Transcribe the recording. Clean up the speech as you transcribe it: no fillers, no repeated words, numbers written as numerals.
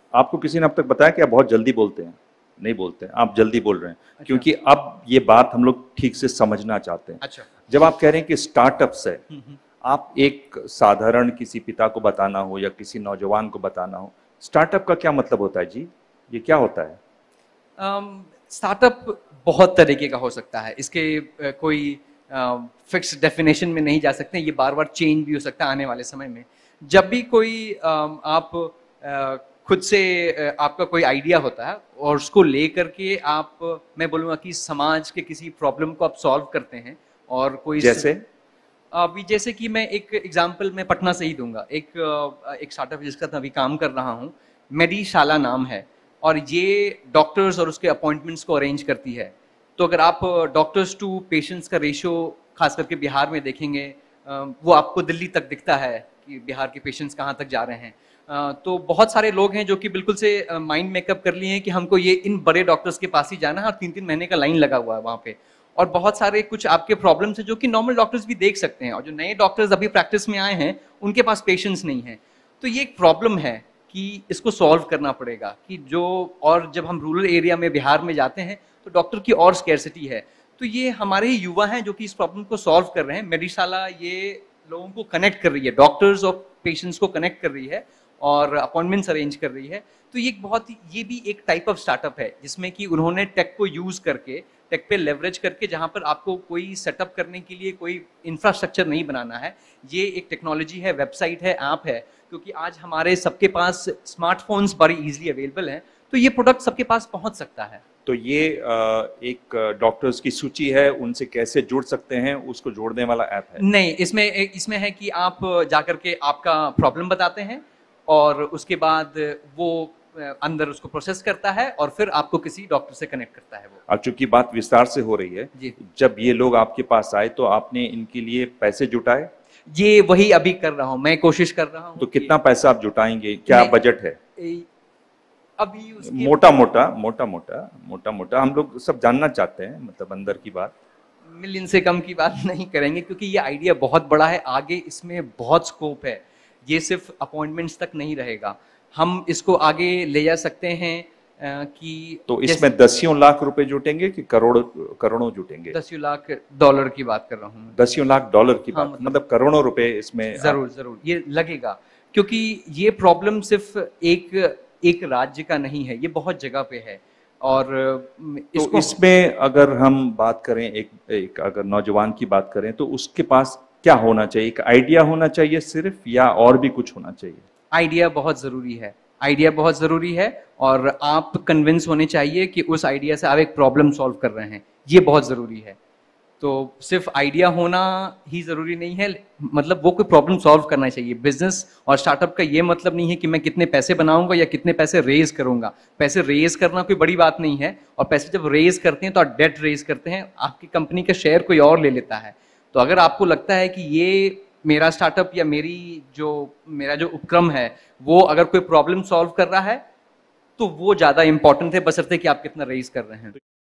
आपको किसी ने अब तक बताया कि आप बहुत जल्दी बोलते हैं? नहीं बोलते हैं, आप जल्दी बोल रहे हैं। अच्छा। क्योंकि अब ये बात हम लोग ठीक से समझना चाहते हैं। अच्छा। जब आप कह रहे हैं कि स्टार्टअप्स है, आप एक साधारण किसी पिता को बताना हो या किसी नौजवान को बताना हो, स्टार्टअप का क्या मतलब होता है जी? ये क्या होता है? स्टार्टअप बहुत तरीके का हो सकता है, इसके कोई फिक्स डेफिनेशन में नहीं जा सकते, ये बार बार चेंज भी हो सकता है आने वाले समय में। जब भी कोई आप खुद से आपका कोई आइडिया होता है और उसको ले करके आप, मैं बोलूँगा कि समाज के किसी प्रॉब्लम को आप सॉल्व करते हैं और कोई जैसे? अभी जैसे कि मैं एक एग्जांपल मैं पटना से ही दूंगा, एक स्टार्टअप जिसका मैं अभी काम कर रहा हूँ, मेडिशाला नाम है, और ये डॉक्टर्स और उसके अपॉइंटमेंट्स को अरेंज करती है। तो अगर आप डॉक्टर्स टू पेशेंट्स का रेशियो खास करके बिहार में देखेंगे, वो आपको दिल्ली तक दिखता है कि बिहार के पेशेंट्स कहाँ तक जा रहे हैं। तो बहुत सारे लोग हैं जो कि बिल्कुल से माइंड मेकअप कर लिए हैं कि हमको ये इन बड़े डॉक्टर्स के पास ही जाना है, और 3-3 महीने का लाइन लगा हुआ है वहाँ पे। और बहुत सारे कुछ आपके प्रॉब्लम्स हैं जो कि नॉर्मल डॉक्टर्स भी देख सकते हैं, और जो नए डॉक्टर्स अभी प्रैक्टिस में आए हैं उनके पास पेशेंस नहीं है। तो ये एक प्रॉब्लम है कि इसको सॉल्व करना पड़ेगा कि जो, और जब हम रूरल एरिया में बिहार में जाते हैं तो डॉक्टर की और स्कैर्सिटी है। तो ये हमारे ही युवा हैं जो कि इस प्रॉब्लम को सॉल्व कर रहे हैं। मेडिशाला ये लोगों को कनेक्ट कर रही है, डॉक्टर्स और पेशेंट्स को कनेक्ट कर रही है और अपॉइंटमेंट्स अरेंज कर रही है। तो ये एक बहुत ही, ये भी एक टाइप ऑफ स्टार्टअप है जिसमें कि उन्होंने टेक को यूज करके, टेक पे लेवरेज करके, जहां पर आपको कोई सेटअप करने के लिए कोई इंफ्रास्ट्रक्चर नहीं बनाना है, ये एक टेक्नोलॉजी है, वेबसाइट है, ऐप है। क्योंकि आज हमारे सबके पास स्मार्टफोन्स बड़ी इजीली अवेलेबल हैं, तो ये प्रोडक्ट सबके पास पहुंच सकता है। तो ये एक डॉक्टर्स की सूची है, उनसे कैसे जुड़ सकते हैं, उसको जोड़ने वाला ऐप है? नहीं, इसमें है कि आप जाकर के आपका प्रॉब्लम बताते हैं और उसके बाद वो अंदर उसको प्रोसेस करता है और फिर आपको किसी डॉक्टर से कनेक्ट करता है वो। अब चूंकि बात विस्तार से हो रही है, जी। जब ये लोग आपके पास आए तो आपने इनके लिए पैसे जुटाए? ये वही अभी कर रहा हूँ, मैं कोशिश कर रहा हूँ। तो कितना पैसा आप जुटाएंगे, क्या बजट है? अभी उसके मोटा मोटा हम लोग सब जानना चाहते हैं, मतलब अंदर की बात। मिलियन से कम की बात नहीं करेंगे, क्योंकि ये आइडिया बहुत बड़ा है, आगे इसमें बहुत स्कोप है। ये सिर्फ अपॉइंटमेंट्स तक नहीं रहेगा, हम इसको आगे ले जा सकते हैं कि तो इसमें दसियों लाख रुपए जुटेंगे कि करोड़ों जुटेंगे? 10 लाख डॉलर की बात कर रहा हूँ। 10 लाख डॉलर की हाँ, बात, मतलब करोड़ों रुपए इसमें जरूर ये लगेगा, क्योंकि ये प्रॉब्लम सिर्फ एक राज्य का नहीं है, ये बहुत जगह पे है। और तो इसमें अगर हम बात करें, एक अगर नौजवान की बात करें, तो उसके पास क्या होना चाहिए? एक आइडिया होना चाहिए सिर्फ, या और भी कुछ होना चाहिए? आइडिया बहुत जरूरी है, आइडिया बहुत जरूरी है, और आप कन्विंस होने चाहिए कि उस आइडिया से आप एक प्रॉब्लम सॉल्व कर रहे हैं, ये बहुत जरूरी है। तो सिर्फ आइडिया होना ही जरूरी नहीं है, मतलब वो कोई प्रॉब्लम सॉल्व करना चाहिए। बिजनेस और स्टार्टअप का ये मतलब नहीं है कि मैं कितने पैसे बनाऊंगा या कितने पैसे रेज करूंगा। पैसे रेज करना कोई बड़ी बात नहीं है, और पैसे जब रेज करते हैं तो आप डेट रेज करते हैं, आपकी कंपनी का शेयर कोई और ले लेता है। तो अगर आपको लगता है कि ये मेरा स्टार्टअप या मेरा जो उपक्रम है वो अगर कोई प्रॉब्लम सॉल्व कर रहा है, तो वो ज्यादा इंपॉर्टेंट है, बशर्ते कि आप कितना रेज कर रहे हैं।